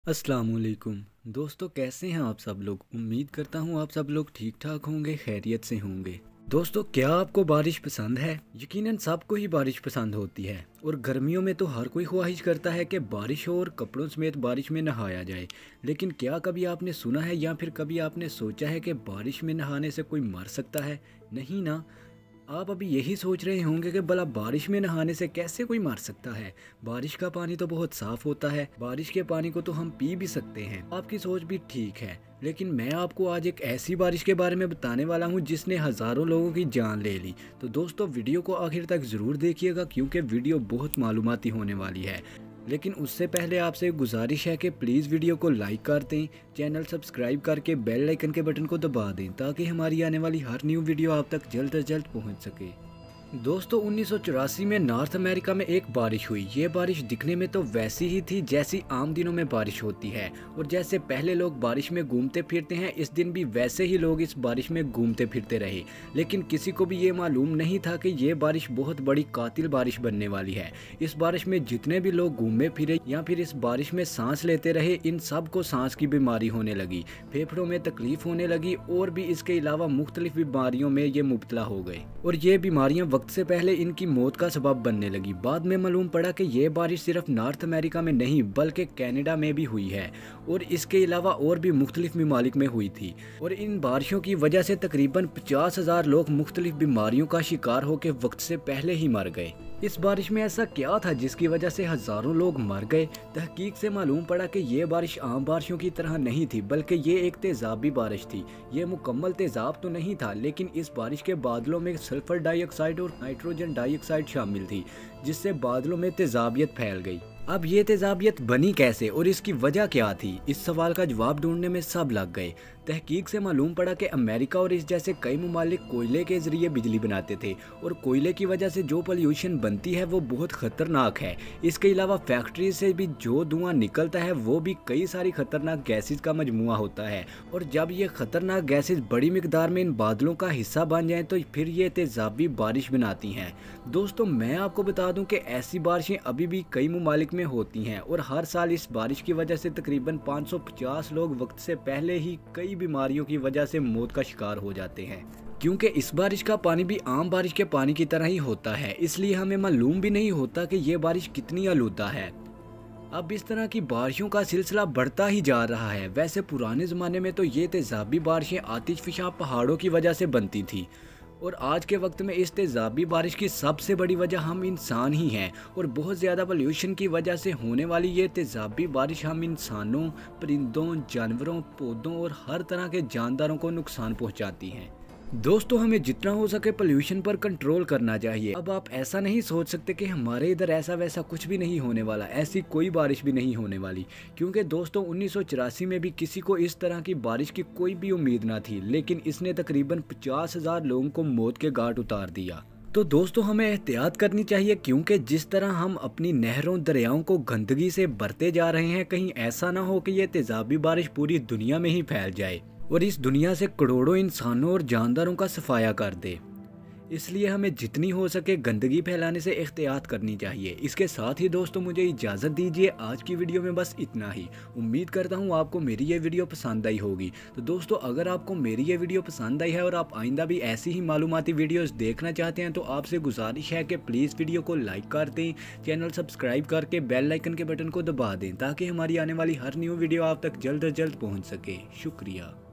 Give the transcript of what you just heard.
अस्सलाम वालेकुम दोस्तों, कैसे हैं आप सब लोग। उम्मीद करता हूं आप सब लोग ठीक ठाक होंगे, खैरियत से होंगे। दोस्तों, क्या आपको बारिश पसंद है? यकीनन सबको ही बारिश पसंद होती है और गर्मियों में तो हर कोई ख्वाहिश करता है कि बारिश हो और कपड़ों समेत बारिश में नहाया जाए। लेकिन क्या कभी आपने सुना है या फिर कभी आपने सोचा है कि बारिश में नहाने से कोई मर सकता है? नहीं ना। आप अभी यही सोच रहे होंगे कि भला बारिश में नहाने से कैसे कोई मर सकता है। बारिश का पानी तो बहुत साफ होता है, बारिश के पानी को तो हम पी भी सकते हैं। आपकी सोच भी ठीक है, लेकिन मैं आपको आज एक ऐसी बारिश के बारे में बताने वाला हूं जिसने हज़ारों लोगों की जान ले ली। तो दोस्तों, वीडियो को आखिर तक ज़रूर देखिएगा क्योंकि वीडियो बहुत मालूमाती होने वाली है। लेकिन उससे पहले आपसे गुजारिश है कि प्लीज़ वीडियो को लाइक कर दें, चैनल सब्सक्राइब करके बेल आइकन के बटन को दबा दें ताकि हमारी आने वाली हर न्यू वीडियो आप तक जल्द से जल्द पहुंच सके। दोस्तों, 1984 में नॉर्थ अमेरिका में एक बारिश हुई। ये बारिश दिखने में तो वैसी ही थी जैसी आम दिनों में बारिश होती है, और जैसे पहले लोग बारिश में घूमते फिरते हैं, इस दिन भी वैसे ही लोग इस बारिश में घूमते फिरते रहे। लेकिन किसी को भी ये मालूम नहीं था कि ये बारिश बहुत बड़ी कातिल बारिश बनने वाली है। इस बारिश में जितने भी लोग घूमे फिरे या फिर इस बारिश में सांस लेते रहे, इन सब को सांस की बीमारी होने लगी, फेफड़ों में तकलीफ होने लगी और भी इसके अलावा मुख्तलिफ बीमारियों में ये मुब्तला हो गए, और ये बीमारियां वक्त से पहले इनकी मौत का सबब बनने लगी। बाद में मालूम पड़ा कि ये बारिश सिर्फ नॉर्थ अमेरिका में नहीं बल्कि कनाडा में भी हुई है, और इसके अलावा और भी मुख्तलिफ ममालिक में हुई थी। और इन बारिशों की वजह से तकरीबन 50,000 लोग मुख्तलिफ बीमारियों का शिकार होकर वक्त से पहले ही मर गए। इस बारिश में ऐसा क्या था जिसकी वजह से हज़ारों लोग मर गए? तहकीक से मालूम पड़ा कि ये बारिश आम बारिशों की तरह नहीं थी, बल्कि ये एक तेज़ाबी बारिश थी। ये मुकम्मल तेज़ाब तो नहीं था, लेकिन इस बारिश के बादलों में सल्फ़र डाइऑक्साइड और नाइट्रोजन डाइऑक्साइड शामिल थी, जिससे बादलों में तेज़ाबियत फैल गई। अब ये तेज़ाबियत बनी कैसे और इसकी वजह क्या थी? इस सवाल का जवाब ढूंढने में सब लग गए। तहकीक से मालूम पड़ा कि अमेरिका और इस जैसे कई ममालिक कोयले के ज़रिए बिजली बनाते थे, और कोयले की वजह से जो पोल्यूशन बनती है वो बहुत ख़तरनाक है। इसके अलावा फैक्ट्री से भी जो धुआं निकलता है वो भी कई सारी ख़तरनाक गैसेस का मजमुआ होता है, और जब ये ख़तरनाक गैसेस बड़ी मिकदार में इन बादलों का हिस्सा बन जाएँ तो फिर ये तेज़ाबी बारिश बनाती हैं। दोस्तों, मैं आपको बता दूं कि ऐसी बारिशें अभी भी कई ममालिक में होती हैं, और हर साल इस बारिश की वजह से तकरीबन 550 लोग वक्त से पहले ही कई बीमारियों की वजह से मौत का शिकार हो जाते हैं। क्योंकि इस बारिश का पानी भी आम बारिश के पानी की तरह ही होता है, इसलिए हमें मालूम भी नहीं होता कि ये बारिश कितनी आलूदा है। अब इस तरह की बारिशों का सिलसिला बढ़ता ही जा रहा है। वैसे पुराने ज़माने में तो ये तेज़ाबी बारिशें आतिशफ़शा पहाड़ों की वजह से बनती थी, और आज के वक्त में इस तेज़ाबी बारिश की सबसे बड़ी वजह हम इंसान ही हैं, और बहुत ज़्यादा पोल्यूशन की वजह से होने वाली ये तेज़ाबी बारिश हम इंसानों, परिंदों, जानवरों, पौधों और हर तरह के जानदारों को नुकसान पहुंचाती हैं। दोस्तों, हमें जितना हो सके पोल्यूशन पर कंट्रोल करना चाहिए। अब आप ऐसा नहीं सोच सकते कि हमारे इधर ऐसा वैसा कुछ भी नहीं होने वाला, ऐसी कोई बारिश भी नहीं होने वाली, क्योंकि दोस्तों 1984 में भी किसी को इस तरह की बारिश की कोई भी उम्मीद ना थी, लेकिन इसने तकरीबन 50,000 लोगों को मौत के घाट उतार दिया। तो दोस्तों, हमें एहतियात करनी चाहिए, क्योंकि जिस तरह हम अपनी नहरों दरियाओं को गंदगी से भरते जा रहे हैं, कहीं ऐसा ना हो कि ये तेज़ाबी बारिश पूरी दुनिया में ही फैल जाए और इस दुनिया से करोड़ों इंसानों और जानदारों का सफाया कर दे। इसलिए हमें जितनी हो सके गंदगी फैलाने से एहतियात करनी चाहिए। इसके साथ ही दोस्तों, मुझे इजाज़त दीजिए। आज की वीडियो में बस इतना ही। उम्मीद करता हूँ आपको मेरी ये वीडियो पसंद आई होगी। तो दोस्तों, अगर आपको मेरी ये वीडियो पसंद आई है और आप आइंदा भी ऐसी ही मालूमाती वीडियोस देखना चाहते हैं, तो आपसे गुजारिश है कि प्लीज़ वीडियो को लाइक कर दें, चैनल सब्सक्राइब करके बेल आइकन के बटन को दबा दें ताकि हमारी आने वाली हर न्यू वीडियो आप तक जल्द से जल्द पहुँच सके। शुक्रिया।